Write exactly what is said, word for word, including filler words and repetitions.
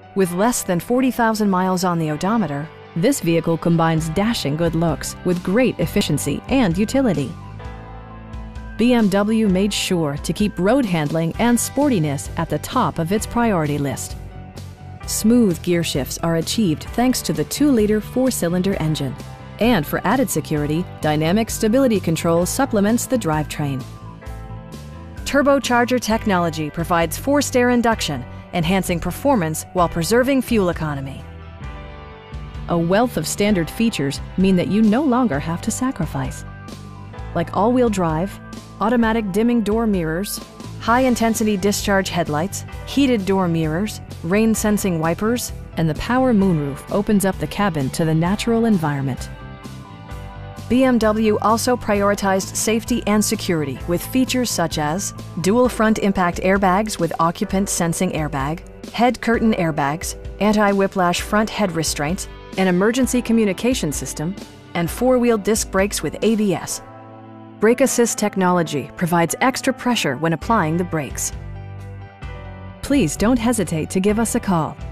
With less than forty thousand miles on the odometer, this vehicle combines dashing good looks with great efficiency and utility. B M W made sure to keep road handling and sportiness at the top of its priority list. Smooth gear shifts are achieved thanks to the two liter four-cylinder engine. And for added security, Dynamic Stability Control supplements the drivetrain. Turbocharger technology provides forced air induction, enhancing performance while preserving fuel economy. A wealth of standard features mean that you no longer have to sacrifice, like all-wheel drive, automatic dimming door mirrors, high-intensity discharge headlights, heated door mirrors, rain-sensing wipers, and the power moonroof opens up the cabin to the natural environment. B M W also prioritized safety and security with features such as dual front impact airbags with occupant sensing airbag, head curtain airbags, anti-whiplash front head restraints, an emergency communication system, and four-wheel disc brakes with A B S. Brake Assist technology provides extra pressure when applying the brakes. Please don't hesitate to give us a call.